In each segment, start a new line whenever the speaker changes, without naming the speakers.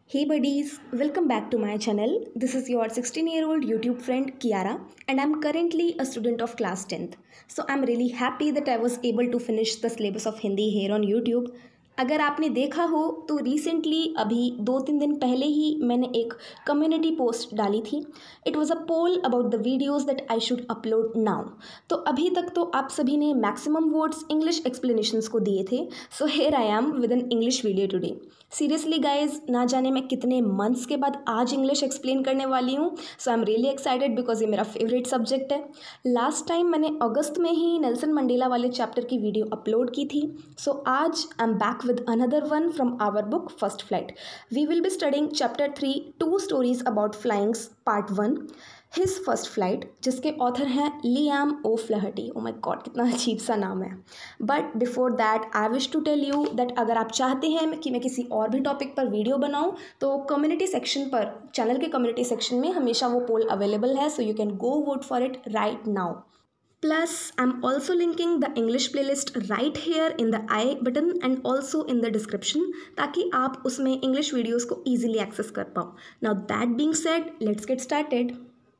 Hey buddies, welcome back to my channel. This is your 16-year-old YouTube friend Kiara and I'm currently a student of class 10th. So I'm really happy that I was able to finish the syllabus of Hindi here on YouTube. अगर आपने देखा हो तो recently अभी 2-3 दिन पहले ही मैंने एक कम्युनिटी पोस्ट डाली थी. It was a poll about the videos that I should upload now. तो अभी तक तो आप सभी ने मैक्सिमम वर्ड्स इंग्लिश एक्सप्लेनेशंस को दिए थे. So here I am with an English video today. Seriously guys, ना जाने मैं कितने मंथ्स के बाद आज इंग्लिश एक्सप्लेन करने वाली हूँ. So I am really excited because ये मेरा फेवरेट सब्जेक्ट है. लास्ट टाइम मैंने अगस्त में ही नेल्सन मंडेला वाले चैप्टर की वीडियो अपलोड की थी. सो आज I am back with another one from our book First Flight. We will be studying chapter 3, two stories about flyings, part 1, His First Flight, जिसके ऑथर हैं Liam O'Flaherty. Oh my god, कितना अजीब सा नाम है. But before that I wish to tell you that अगर आप चाहते हैं कि मैं किसी और भी टॉपिक पर वीडियो बनाऊं तो कम्युनिटी सेक्शन पर, चैनल के कम्युनिटी सेक्शन में हमेशा वो पोल अवेलेबल है. So you can go vote for it right now. Plus, I'm also linking the English playlist right here in the I button and also in the description ताकि आप उसमें English videos को easily access कर पाओ. Now that being said, let's get started.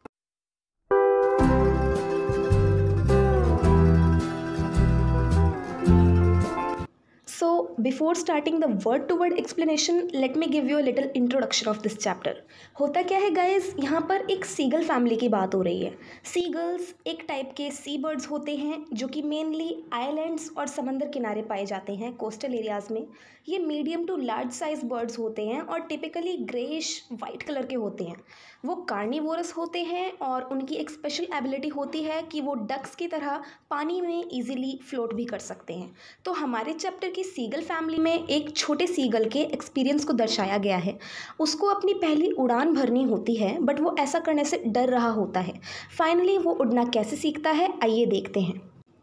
So before starting the word to word explanation, let me give you a little introduction of this chapter. होता क्या है guys, यहाँ पर एक सीगल फैमिली की बात हो रही है. सीगल्स एक टाइप के सी बर्ड्स होते हैं जो कि मेनली आइलैंड्स और समंदर किनारे पाए जाते हैं, कोस्टल एरियाज़ में. ये medium to large size birds होते हैं और टिपिकली ग्रेइश वाइट कलर के होते हैं. वो कार्निवोरस होते हैं और उनकी एक स्पेशल एबिलिटी होती है कि वो डक्स की तरह पानी में ईजिली फ्लोट भी कर सकते हैं. तो हमारे चैप्टर की सीगल फैमिली में एक छोटे सीगल के एक्सपीरियंस को दर्शाया गया है. उसको अपनी पहली उड़ान भरनी होती है बट वो ऐसा करने से डर रहा होता है. फाइनली वो उड़ना कैसे सीखता है, आइए देखते हैं.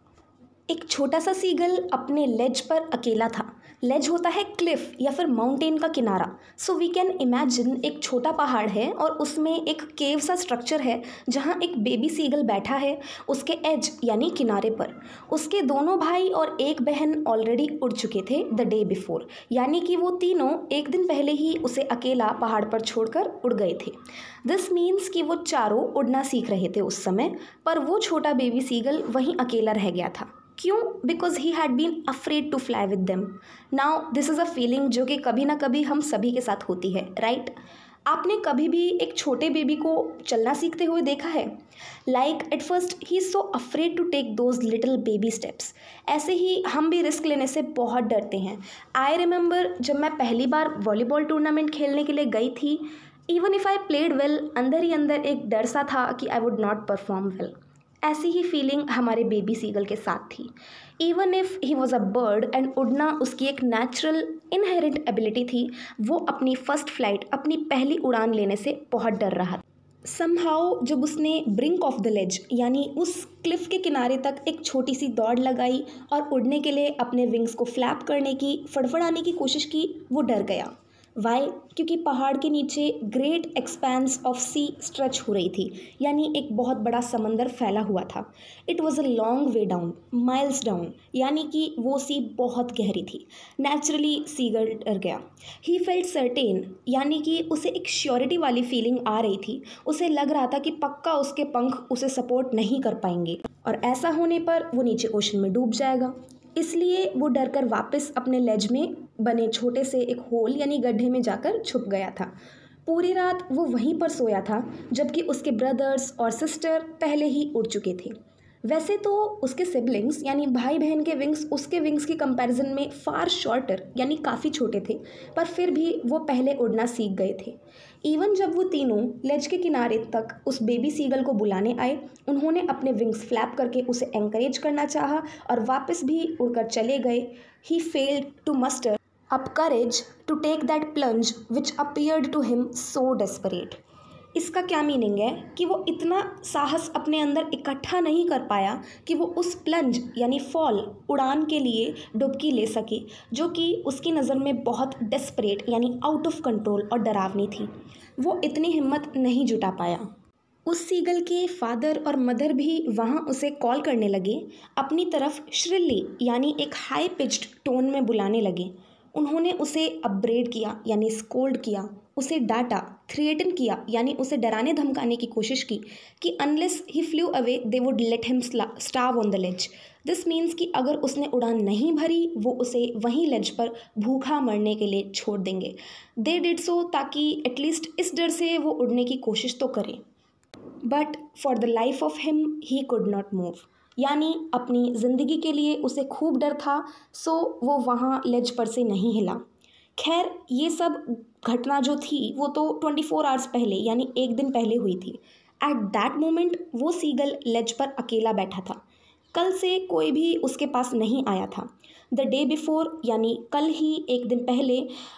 एक छोटा सा सीगल अपने लेज पर अकेला था. लेज होता है क्लिफ या फिर माउंटेन का किनारा. सो वी कैन इमेजिन एक छोटा पहाड़ है और उसमें एक केव सा स्ट्रक्चर है जहाँ एक बेबी सीगल बैठा है उसके एज यानी किनारे पर. उसके दोनों भाई और एक बहन ऑलरेडी उड़ चुके थे द डे बिफोर, यानी कि वो तीनों एक दिन पहले ही उसे अकेला पहाड़ पर छोड़कर उड़ गए थे. दिस मीन्स कि वो चारों उड़ना सीख रहे थे उस समय, पर वो छोटा बेबी सीगल वहीं अकेला रह गया था. क्यों? Because he had been afraid to fly with them. Now this is a feeling जो कि कभी ना कभी हम सभी के साथ होती है, राइट? आपने कभी भी एक छोटे बेबी को चलना सीखते हुए देखा है? Like at first he is so afraid to take those little baby steps. ऐसे ही हम भी रिस्क लेने से बहुत डरते हैं. आई रिमेंबर जब मैं पहली बार वॉलीबॉल टूर्नामेंट खेलने के लिए गई थी, even if I played well, अंदर ही अंदर एक डर सा था कि I would not perform well. ऐसी ही फीलिंग हमारे बेबी सीगल के साथ थी. Even if he was a bird and उड़ना उसकी एक नेचुरल इनहेरेंट एबिलिटी थी, वो अपनी फर्स्ट फ्लाइट, अपनी पहली उड़ान लेने से बहुत डर रहा था. समहाउ जब उसने ब्रिंक ऑफ द लेज यानी उस क्लिफ के किनारे तक एक छोटी सी दौड़ लगाई और उड़ने के लिए अपने विंग्स को फ्लैप करने की, फड़फड़ाने की कोशिश की, वो डर गया. वाई? क्योंकि पहाड़ के नीचे great expanse of sea stretch हो रही थी, यानी एक बहुत बड़ा समंदर फैला हुआ था. It was a long way down, miles down, यानी कि वो सी बहुत गहरी थी. नेचुरली सीगल डर गया. ही फेल्ट सर्टेन, यानी कि उसे एक श्योरिटी वाली फीलिंग आ रही थी. उसे लग रहा था कि पक्का उसके पंख उसे सपोर्ट नहीं कर पाएंगे और ऐसा होने पर वो नीचे ओशन में डूब जाएगा. इसलिए वो डरकर वापस अपने लेज में बने छोटे से एक होल यानी गड्ढे में जाकर छुप गया था. पूरी रात वो वहीं पर सोया था जबकि उसके ब्रदर्स और सिस्टर पहले ही उड़ चुके थे. वैसे तो उसके सिबलिंग्स यानी भाई बहन के विंग्स उसके विंग्स की कंपैरिजन में फार शॉर्टर यानी काफ़ी छोटे थे, पर फिर भी वो पहले उड़ना सीख गए थे. इवन जब वो तीनों लेज के किनारे तक उस बेबी सीगल को बुलाने आए, उन्होंने अपने विंग्स फ्लैप करके उसे एंकरेज करना चाहा और वापस भी उड़कर चले गए. He failed to muster up courage to take that plunge which appeared to him so desperate. इसका क्या मीनिंग है कि वो इतना साहस अपने अंदर इकट्ठा नहीं कर पाया कि वो उस प्लंज यानी फॉल, उड़ान के लिए डुबकी ले सके, जो कि उसकी नज़र में बहुत डेस्परेट यानी आउट ऑफ कंट्रोल और डरावनी थी. वो इतनी हिम्मत नहीं जुटा पाया. उस सीगल के फादर और मदर भी वहाँ उसे कॉल करने लगे, अपनी तरफ श्रिल्ली यानी एक हाई पिच्ड टोन में बुलाने लगे. उन्होंने उसे अपब्रेड किया यानी स्कोल्ड किया, उसे डांटा, थ्रेटन किया यानी उसे डराने धमकाने की कोशिश की कि unless he flew away they would let him starve on the ledge. This means कि अगर उसने उड़ान नहीं भरी वो उसे वहीं लेज पर भूखा मरने के लिए छोड़ देंगे। दे डिड सो ताकि एटलीस्ट इस डर से वो उड़ने की कोशिश तो करे। But for the life of him he could not move, यानी अपनी ज़िंदगी के लिए उसे खूब डर था, सो वो वहाँ लेज पर से नहीं हिला। खैर ये सब घटना जो थी वो तो 24 आवर्स पहले यानी एक दिन पहले हुई थी। एट दैट मोमेंट वो सीगल लेज पर अकेला बैठा था। कल से कोई भी उसके पास नहीं आया था। द डे बिफोर यानी कल ही एक दिन पहले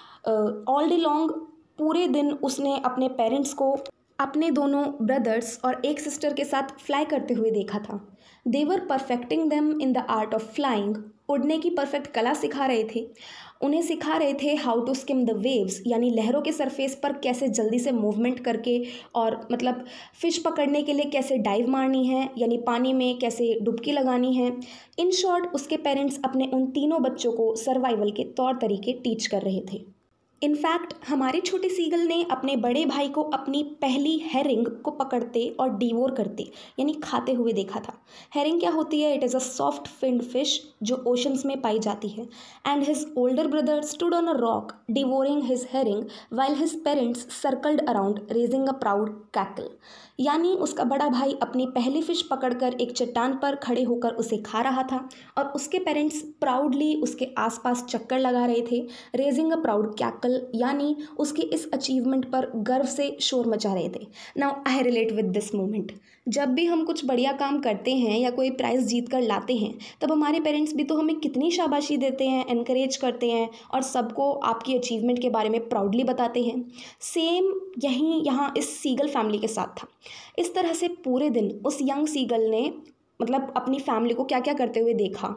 ऑल डे लॉन्ग पूरे दिन उसने अपने पेरेंट्स को अपने दोनों ब्रदर्स और एक सिस्टर के साथ फ्लाई करते हुए देखा था। They were perfecting them in the art of flying, उड़ने की परफेक्ट कला सिखा रहे थे। उन्हें सिखा रहे थे how to skim the waves, यानी लहरों के सरफेस पर कैसे जल्दी से मूवमेंट करके और मतलब फ़िश पकड़ने के लिए कैसे डाइव मारनी है, यानी पानी में कैसे डुबकी लगानी है। इन शॉर्ट उसके पेरेंट्स अपने उन तीनों बच्चों को सर्वाइवल के तौर तरीके टीच कर रहे थे। इनफैक्ट हमारे छोटे सीगल ने अपने बड़े भाई को अपनी पहली हेरिंग को पकड़ते और डिवोर करते यानी खाते हुए देखा था। हेरिंग क्या होती है? It is a soft finned fish जो ओशंस में पाई जाती है। And his older brother stood on a rock devouring his herring while his parents circled around raising a proud cackle, यानी उसका बड़ा भाई अपनी पहली फिश पकड़कर एक चट्टान पर खड़े होकर उसे खा रहा था और उसके पेरेंट्स प्राउडली उसके आसपास चक्कर लगा रहे थे। रेजिंग अ प्राउड कैकल यानी उसकी इस अचीवमेंट पर गर्व से शोर मचा रहे थे। Now I relate with this moment. जब भी हम कुछ बढ़िया काम करते हैं या कोई प्राइज़ जीत कर लाते हैं तब हमारे पेरेंट्स भी तो हमें कितनी शाबाशी देते हैं, एनकरेज करते हैं और सबको आपकी अचीवमेंट के बारे में प्राउडली बताते हैं। सेम यहीं यहाँ इस सीगल फैमिली के साथ था। इस तरह से पूरे दिन उस यंग सीगल ने मतलब अपनी फैमिली को क्या क्या करते हुए देखा।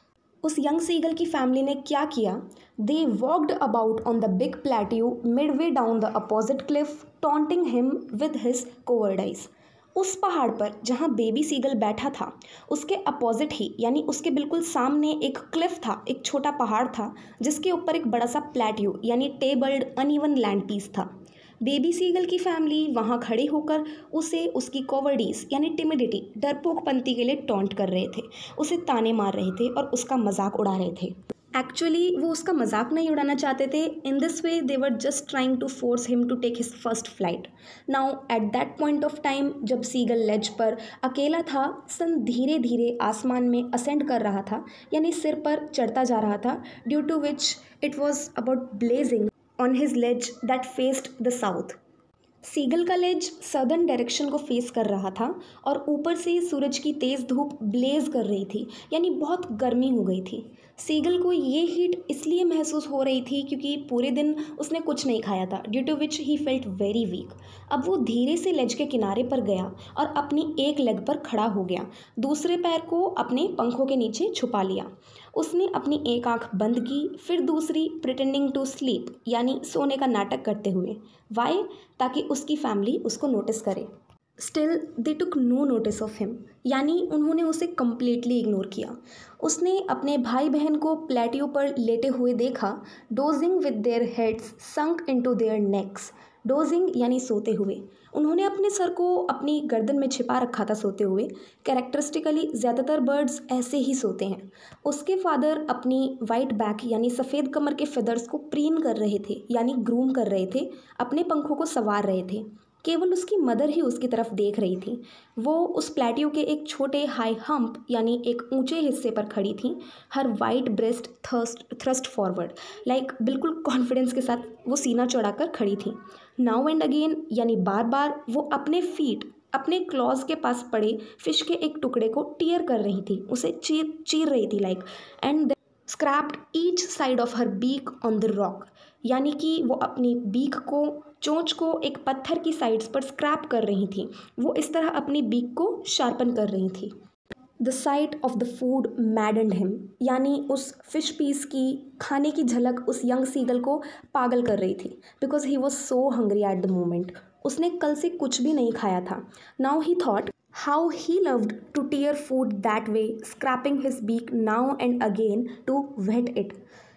उस यंग सीगल की फैमिली ने क्या किया? They walked about on the big plateau midway down the opposite cliff taunting him with his cowardice. उस पहाड़ पर जहाँ बेबी सीगल बैठा था उसके अपोजिट ही यानी उसके बिल्कुल सामने एक क्लिफ था, एक छोटा पहाड़ था जिसके ऊपर एक बड़ा सा प्लेट्यू यानी टेबल्ड अनइवन लैंड पीस था। बेबी सीगल की फैमिली वहाँ खड़े होकर उसे उसकी कॉवर्डीज यानी टिमिडिटी, डरपोकपंती के लिए टॉन्ट कर रहे थे, उसे ताने मार रहे थे और उसका मजाक उड़ा रहे थे। एक्चुअली वो उसका मजाक नहीं उड़ाना चाहते थे। In this way they were just trying to force him to take his first flight. Now at that point of time जब सीगल लेज पर अकेला था, सन धीरे धीरे आसमान में असेंड कर रहा था यानी सिर पर चढ़ता जा रहा था, due to which it was about blazing on his ledge that faced the south. Seagull का लेज सदर्न डायरेक्शन को फेस कर रहा था और ऊपर से सूरज की तेज़ धूप ब्लेज कर रही थी यानी बहुत गर्मी हो गई थी। सीगल को ये हीट इसलिए महसूस हो रही थी क्योंकि पूरे दिन उसने कुछ नहीं खाया था, due to which he felt very weak. अब वो धीरे से लेज के किनारे पर गया और अपनी एक लेग पर खड़ा हो गया, दूसरे पैर को अपने पंखों के नीचे छुपा लिया। उसने अपनी एक आंख बंद की, फिर दूसरी प्रिटेंडिंग टू स्लीप यानी सोने का नाटक करते हुए। वाई? ताकि उसकी फैमिली उसको नोटिस करे। Still they took no notice of him, यानी उन्होंने उसे कम्प्लीटली इग्नोर किया। उसने अपने भाई बहन को प्लेट्यू पर लेटे हुए देखा, dozing with their heads sunk into their necks. Dozing यानी सोते हुए। उन्होंने अपने सर को अपनी गर्दन में छिपा रखा था सोते हुए। कैरेक्टरिस्टिकली ज़्यादातर बर्ड्स ऐसे ही सोते हैं। उसके फादर अपनी वाइट बैक यानी सफ़ेद कमर के फेदर्स को प्रीन कर रहे थे यानी ग्रूम कर रहे थे, अपने पंखों को संवार रहे थे। केवल उसकी मदर ही उसकी तरफ देख रही थी। वो उस प्लेट्यू के एक छोटे हाई हम्प यानी एक ऊंचे हिस्से पर खड़ी थी, her white breast thrust forward, like बिल्कुल कॉन्फिडेंस के साथ वो सीना चौड़ाकर खड़ी थी। नाउ एंड अगेन यानी बार बार वो अपने फीट अपने क्लॉज के पास पड़े फिश के एक टुकड़े को टीयर कर रही थी, उसे चीर रही थी like, and scraped each side of her beak on the rock, यानी कि वो अपनी बीक को, चोंच को एक पत्थर की साइड्स पर स्क्रैप कर रही थी। वो इस तरह अपनी बीक को शार्पन कर रही थी। The sight of the food maddened him, यानी उस फिश पीस की खाने की झलक उस यंग सीगल को पागल कर रही थी, because he was so hungry at the moment. उसने कल से कुछ भी नहीं खाया था। Now he thought how he loved to tear food that way, scraping his beak now and again to whet it.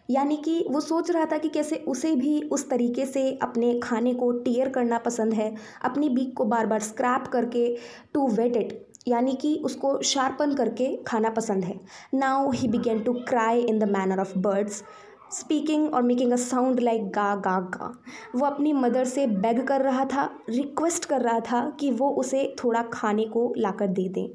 यानी कि वो सोच रहा था कि कैसे उसे भी उस तरीके से अपने खाने को टीयर करना पसंद है, अपनी बीक को बार बार स्क्रैप करके टू वेट इट, यानी कि उसको शार्पन करके खाना पसंद है। Now he began to cry in the manner of birds, speaking और making a sound like ga ga गा। वो अपनी मदर से बेग कर रहा था, रिक्वेस्ट कर रहा था कि वो उसे थोड़ा खाने को लाकर दे दें।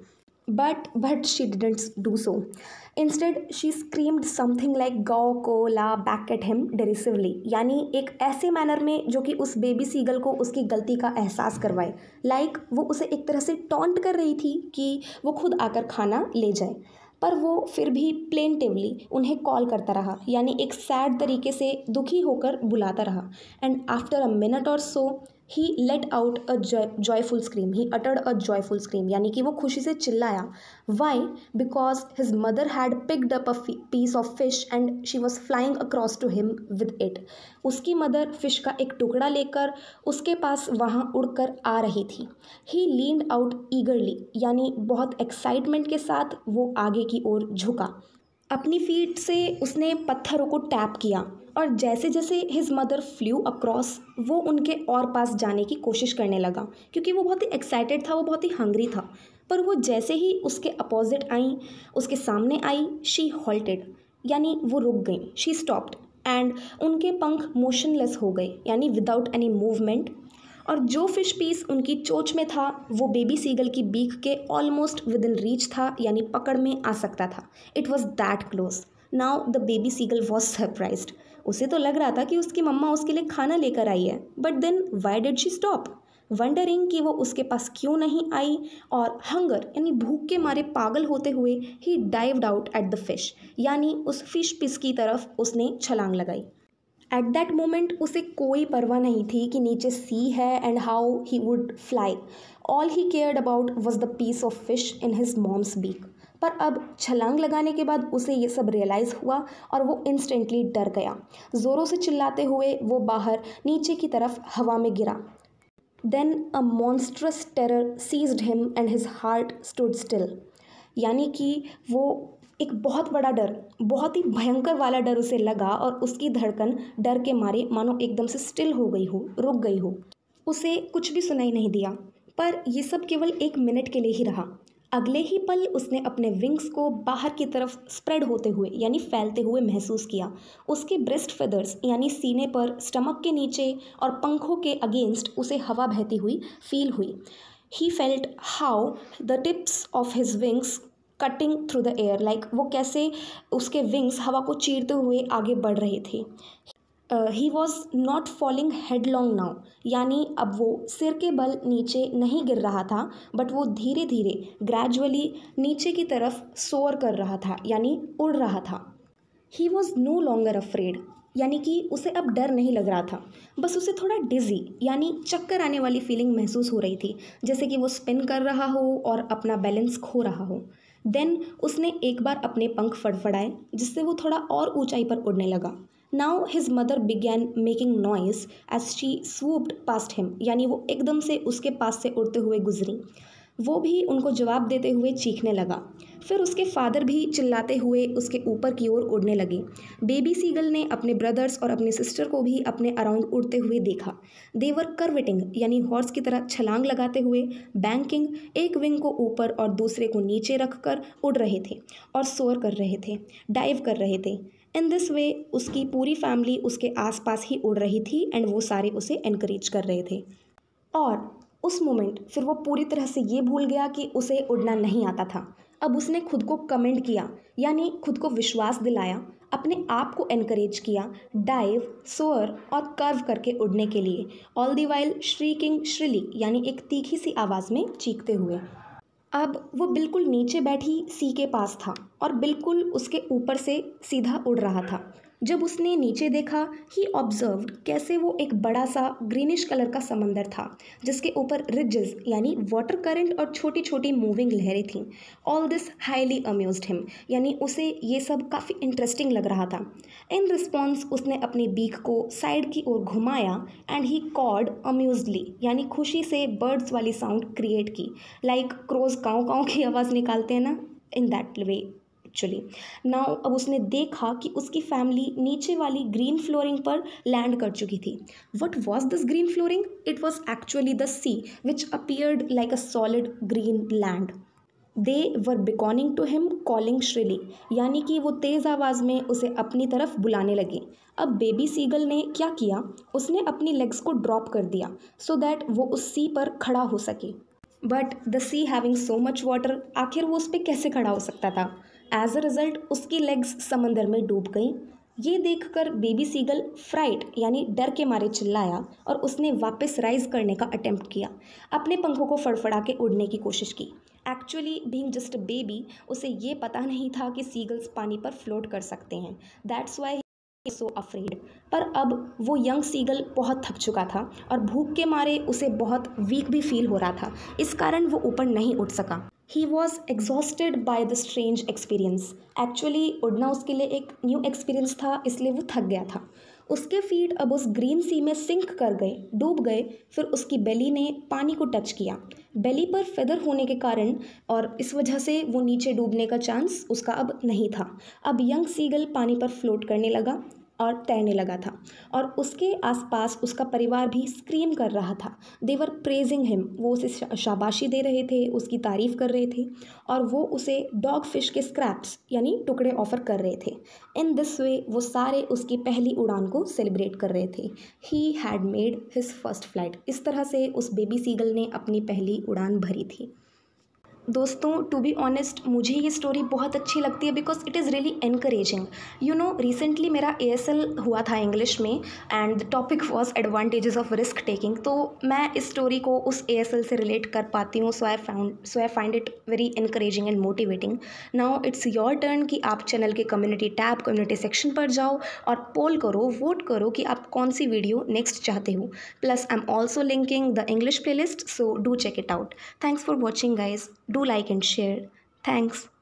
But she didn't do so. Instead she screamed something like गौ को ला बैक एट हिम डेरिसिवली, यानी एक ऐसे मैनर में जो कि उस बेबी सीगल को उसकी गलती का एहसास करवाए। लाइक वो उसे एक तरह से टॉन्ट कर रही थी कि वो खुद आकर खाना ले जाए, पर वो फिर भी प्लेंटिवली उन्हें कॉल करता रहा, यानी एक सैड तरीके से दुखी होकर बुलाता रहा। एंड आफ्टर अ मिनट और so he let out a joyful scream, he uttered a joyful scream, यानी कि वो खुशी से चिल्लाया। Why? Because his mother had picked up a piece of fish and she was flying across to him with it. उसकी mother fish का एक टुकड़ा लेकर उसके पास वहाँ उड़कर आ रही थी। ही लीन्ड आउट ईगरली, यानी बहुत एक्साइटमेंट के साथ वो आगे की ओर झुका। अपनी फीट से उसने पत्थरों को टैप किया और जैसे जैसे हिज मदर फ्लू अक्रॉस वो उनके और पास जाने की कोशिश करने लगा, क्योंकि वो बहुत ही एक्साइटेड था, वो बहुत ही हंग्री था। पर वो जैसे ही उसके अपोजिट आई, उसके सामने आई, शी हॉल्टेड, यानी वो रुक गई, शी स्टॉप्ड एंड उनके पंख मोशनलेस हो गए, यानी विदाउट एनी मूवमेंट। और जो फिश पीस उनकी चोंच में था वो बेबी सीगल की बीक के ऑलमोस्ट विद इन रीच था, यानी पकड़ में आ सकता था। It was that close. Now the baby seagull was surprised. उसे तो लग रहा था कि उसकी मम्मा उसके लिए खाना लेकर आई है, but then why did she stop, wondering कि वो उसके पास क्यों नहीं आई। और हंगर यानी भूख के मारे पागल होते हुए he dived out at the fish, यानी उस फिश पीस की तरफ उसने छलांग लगाई। एट दैट मोमेंट उसे कोई परवाह नहीं थी कि नीचे सी है and how he would fly. All he cared about was the piece of fish in his mom's beak. पर अब छलांग लगाने के बाद उसे ये सब रियलाइज़ हुआ और वो इंस्टेंटली डर गया। ज़ोरों से चिल्लाते हुए वो बाहर नीचे की तरफ हवा में गिरा। Then a monstrous terror seized him and his heart stood still, यानी कि वो एक बहुत बड़ा डर, बहुत ही भयंकर वाला डर उसे लगा और उसकी धड़कन डर के मारे मानो एकदम से स्टिल हो गई हो, रुक गई हो। उसे कुछ भी सुनाई नहीं दिया, पर ये सब केवल 1 मिनट के लिए ही रहा। अगले ही पल उसने अपने विंग्स को बाहर की तरफ स्प्रेड होते हुए यानी फैलते हुए महसूस किया। उसके ब्रेस्ट फेदर्स यानी सीने पर, स्टमक के नीचे और पंखों के अगेंस्ट उसे हवा बहती हुई फील हुई। He felt how the tips of his wings cutting through the air, like वो कैसे उसके विंग्स हवा को चीरते हुए आगे बढ़ रहे थे। He was not falling headlong now, यानी अब वो सिर के बल नीचे नहीं गिर रहा था, बट वो धीरे धीरे ग्रेजुअली नीचे की तरफ सोअर कर रहा था, यानी उड़ रहा था। He was no longer afraid, यानी कि उसे अब डर नहीं लग रहा था, बस उसे थोड़ा डिजी यानी चक्कर आने वाली फीलिंग महसूस हो रही थी, जैसे कि वो स्पिन कर रहा हो और अपना बैलेंस खो रहा हो। देन उसने एक बार अपने पंख फड़फड़ाए जिससे वो थोड़ा और ऊंचाई पर उड़ने लगा। Now his mother began making noise as she swooped past him, यानी वो एकदम से उसके पास से उड़ते हुए गुजरी। वो भी उनको जवाब देते हुए चीखने लगा। फिर उसके फादर भी चिल्लाते हुए उसके ऊपर की ओर उड़ने लगे। बेबी सीगल ने अपने ब्रदर्स और अपनी सिस्टर को भी अपने अराउंड उड़ते हुए देखा। दे वर कर्वेटिंग, यानी हॉर्स की तरह छलांग लगाते हुए, बैंकिंग, एक विंग को ऊपर और दूसरे को नीचे रखकर उड़ रहे थे और सोअर कर रहे थे, डाइव कर रहे थे। इन दिस वे उसकी पूरी फैमिली उसके आसपास ही उड़ रही थी एंड वो सारे उसे एनकरेज कर रहे थे। और उस मोमेंट फिर वो पूरी तरह से ये भूल गया कि उसे उड़ना नहीं आता था। अब उसने खुद को कमेंट किया, यानी खुद को विश्वास दिलाया, अपने आप को एनकरेज किया डाइव, सोअर और कर्व करके उड़ने के लिए, all the while shrieking shrilly, यानी एक तीखी सी आवाज़ में चीखते हुए। अब वो बिल्कुल नीचे बैठी सी के पास था और बिल्कुल उसके ऊपर से सीधा उड़ रहा था। जब उसने नीचे देखा ही ऑब्जर्व्ड कैसे वो एक बड़ा सा ग्रीनिश कलर का समंदर था जिसके ऊपर रिजेस यानी वाटर करंट और छोटी छोटी मूविंग लहरें थीं। All this highly amused him, यानी उसे ये सब काफ़ी इंटरेस्टिंग लग रहा था। इन रिस्पॉन्स उसने अपनी बीक को साइड की ओर घुमाया एंड ही कॉड अम्यूज्डली, यानी खुशी से बर्ड्स वाली साउंड क्रिएट की, लाइक क्रोज काँव काँव की आवाज़ निकालते हैं ना, in that way actually. Now अब उसने देखा कि उसकी फैमिली नीचे वाली ग्रीन फ्लोरिंग पर लैंड कर चुकी थी। What was this green flooring? It was actually the sea which appeared like a solid green land. They were beckoning to him calling shrilly, यानी कि वो तेज़ आवाज़ में उसे अपनी तरफ बुलाने लगे। अब बेबी सीगल ने क्या किया, उसने अपनी लेग्स को ड्रॉप कर दिया सो दैट वो उस सी पर खड़ा हो सके। But the sea having so much water, आखिर वो उस पर कैसे खड़ा हो सकता था? एज अ रिजल्ट उसकी लेग्स समंदर में डूब गई। ये देखकर बेबी सीगल फ्राइट यानी डर के मारे चिल्लाया और उसने वापस राइज करने का अटेम्प्ट किया। अपने पंखों को फड़फड़ा के उड़ने की कोशिश की। Actually being just a baby, उसे ये पता नहीं था कि सीगल्स पानी पर फ्लोट कर सकते हैं। That's why so afraid. पर अब वो यंग सीगल बहुत थक चुका था और भूख के मारे उसे बहुत वीक भी फील हो रहा था। इस कारण वो ऊपर नहीं उठ सका। He was exhausted by the strange experience. Actually उड़ना उसके लिए एक न्यू एक्सपीरियंस था, इसलिए वो थक गया था। उसके फीट अब उस ग्रीन सी में सिंक कर गए, डूब गए। फिर उसकी बेली ने पानी को टच किया। बेली पर फेदर होने के कारण और इस वजह से वो नीचे डूबने का चांस उसका अब नहीं था। अब यंग सीगल पानी पर फ्लोट करने लगा और तैरने लगा था और उसके आसपास उसका परिवार भी स्क्रीम कर रहा था। दे वर प्रेजिंग हिम, वो उसे शाबाशी दे रहे थे, उसकी तारीफ़ कर रहे थे और वो उसे डॉग फिश के स्क्रैप्स यानी टुकड़े ऑफर कर रहे थे। इन दिस वे वो सारे उसकी पहली उड़ान को सेलिब्रेट कर रहे थे। He had made his first flight. इस तरह से उस बेबी सीगल ने अपनी पहली उड़ान भरी थी। दोस्तों, टू बी ऑनेस्ट मुझे ये स्टोरी बहुत अच्छी लगती है because it is really encouraging. You know, recently मेरा ASL हुआ था इंग्लिश में and the topic was advantages of risk taking. तो मैं इस स्टोरी को उस ASL से रिलेट कर पाती हूँ। So I find it very encouraging and motivating. Now it's your turn कि आप चैनल के कम्युनिटी टैब, कम्युनिटी सेक्शन पर जाओ और पोल करो, वोट करो कि आप कौन सी वीडियो नेक्स्ट चाहते हो। Plus I am also linking the English playlist, so do check it out. Thanks for watching guys. Do like and share. Thanks.